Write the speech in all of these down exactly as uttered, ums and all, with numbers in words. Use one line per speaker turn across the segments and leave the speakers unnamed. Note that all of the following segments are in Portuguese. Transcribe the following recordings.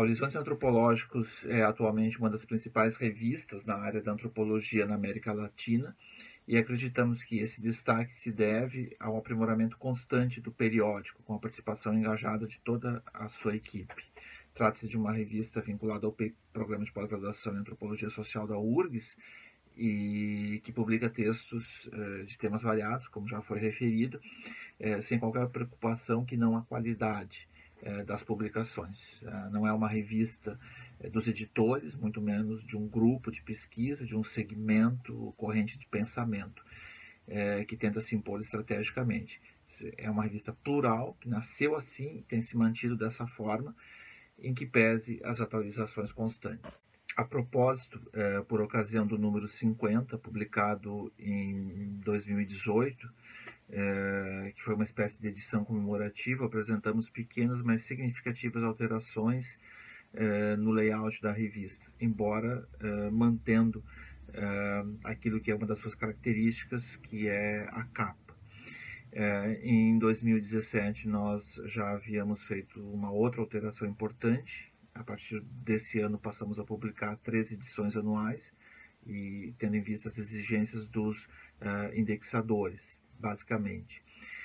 Horizontes Antropológicos é atualmente uma das principais revistas na área da antropologia na América Latina e acreditamos que esse destaque se deve ao aprimoramento constante do periódico, com a participação engajada de toda a sua equipe. Trata-se de uma revista vinculada ao Programa de Pós-Graduação em Antropologia Social da U R G S e que publica textos eh, de temas variados, como já foi referido, eh, sem qualquer preocupação que não a qualidade eh, das publicações. Ah, não é uma revista eh, dos editores, muito menos de um grupo de pesquisa, de um segmento corrente de pensamento eh, que tenta se impor estrategicamente. É uma revista plural, que nasceu assim, tem se mantido dessa forma, em que pese as atualizações constantes. A propósito, eh, por ocasião do número cinquenta, publicado em dois mil e dezoito, eh, que foi uma espécie de edição comemorativa, apresentamos pequenas, mas significativas alterações eh, no layout da revista, embora eh, mantendo eh, aquilo que é uma das suas características, que é a capa. É, em dois mil e dezessete nós já havíamos feito uma outra alteração importante. A partir desse ano passamos a publicar três edições anuais e tendo em vista as exigências dos uh, indexadores, basicamente.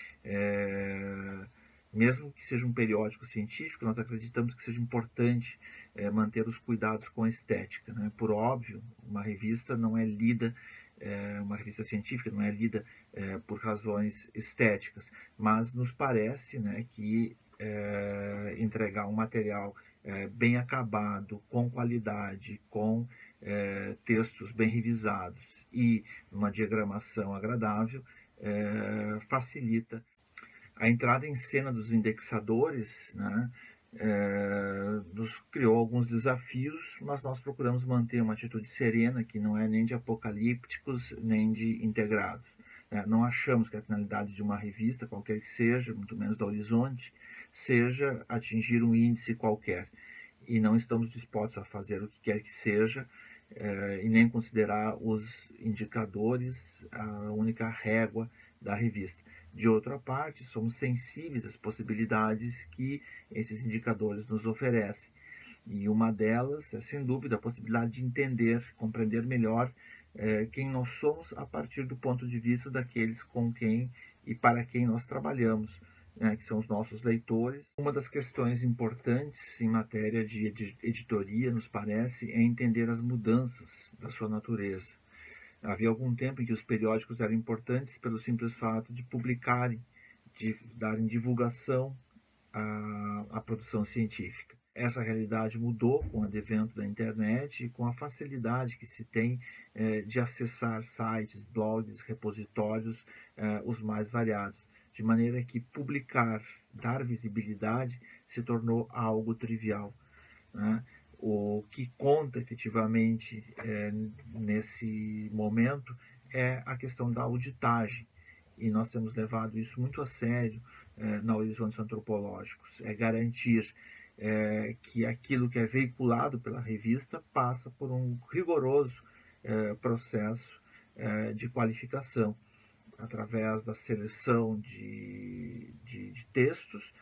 É, mesmo que seja um periódico científico, nós acreditamos que seja importante é, manter os cuidados com a estética, né? Por óbvio, uma revista não é lida É, uma revista científica não é lida é, por razões estéticas, mas nos parece, né, que é, entregar um material é, bem acabado, com qualidade, com é, textos bem revisados e uma diagramação agradável é, facilita a entrada em cena dos indexadores, né, é, nos criou alguns desafios, mas nós procuramos manter uma atitude serena, que não é nem de apocalípticos, nem de integrados. É, não achamos que a finalidade de uma revista, qualquer que seja, muito menos da Horizonte, seja atingir um índice qualquer. E não estamos dispostos a fazer o que quer que seja, é, e nem considerar os indicadores a única régua da revista. De outra parte, somos sensíveis às possibilidades que esses indicadores nos oferecem. E uma delas é, sem dúvida, a possibilidade de entender, compreender melhor é, quem nós somos a partir do ponto de vista daqueles com quem e para quem nós trabalhamos, né, que são os nossos leitores. Uma das questões importantes em matéria de editoria, nos parece, é entender as mudanças da sua natureza. Havia algum tempo em que os periódicos eram importantes pelo simples fato de publicarem, de darem divulgação à, à produção científica. Essa realidade mudou com o advento da internet e com a facilidade que se tem eh, de acessar sites, blogs, repositórios, eh, os mais variados, de maneira que publicar, dar visibilidade, se tornou algo trivial, né? O que conta efetivamente é, nesse momento é a questão da auditagem. E nós temos levado isso muito a sério é, na Horizontes Antropológicos. É garantir é, que aquilo que é veiculado pela revista passa por um rigoroso é, processo é, de qualificação, através da seleção de, de, de textos,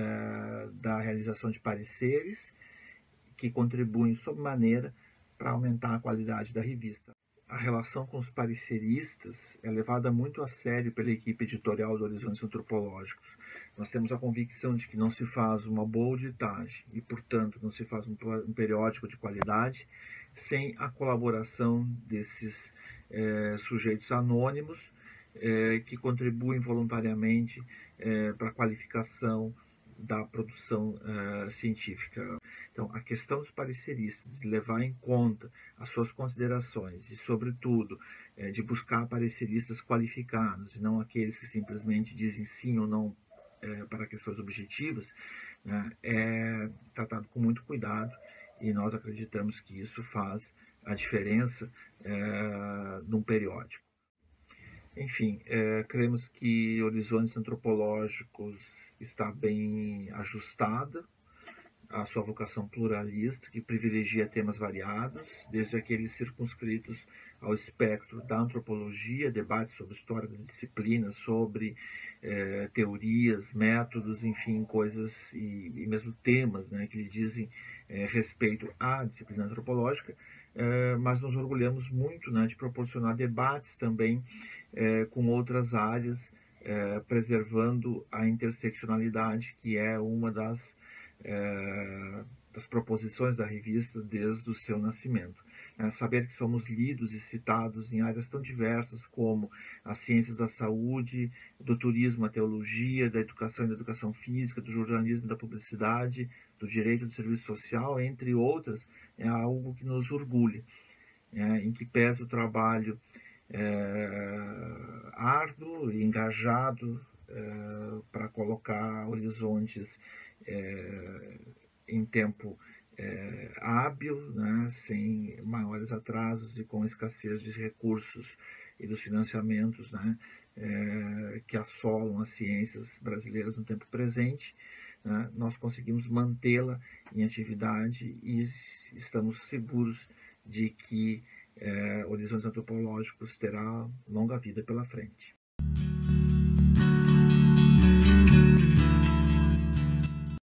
é, da realização de pareceres, que contribuem sobremaneira para aumentar a qualidade da revista. A relação com os pareceristas é levada muito a sério pela equipe editorial do Horizontes Antropológicos. Nós temos a convicção de que não se faz uma boa auditagem e, portanto, não se faz um, um periódico de qualidade sem a colaboração desses é, sujeitos anônimos é, que contribuem voluntariamente é, para a qualificação da produção uh, científica. Então, a questão dos pareceristas, de levar em conta as suas considerações e, sobretudo, eh, de buscar pareceristas qualificados e não aqueles que simplesmente dizem sim ou não eh, para questões objetivas, né, é tratado com muito cuidado e nós acreditamos que isso faz a diferença eh, num periódico. Enfim, é, cremos que Horizontes Antropológicos está bem ajustada, a sua vocação pluralista, que privilegia temas variados, desde aqueles circunscritos ao espectro da antropologia, debates sobre história da disciplina, sobre eh, teorias, métodos, enfim, coisas e, e mesmo temas, né, que lhe dizem eh, respeito à disciplina antropológica, eh, mas nos orgulhamos muito, né, de proporcionar debates também eh, com outras áreas, eh, preservando a interseccionalidade, que é uma das é, das proposições da revista desde o seu nascimento. É, saber que somos lidos e citados em áreas tão diversas como as ciências da saúde, do turismo, a teologia, da educação e da educação física, do jornalismo e da publicidade, do direito do serviço social, entre outras, é algo que nos orgulha, é, em que pesa o trabalho é, árduo e engajado é, para colocar horizontes é, em tempo é, hábil, né, sem maiores atrasos e com escassez de recursos e dos financiamentos, né, é, que assolam as ciências brasileiras no tempo presente. Né, nós conseguimos mantê-la em atividade e estamos seguros de que é, Horizontes Antropológicos terá longa vida pela frente.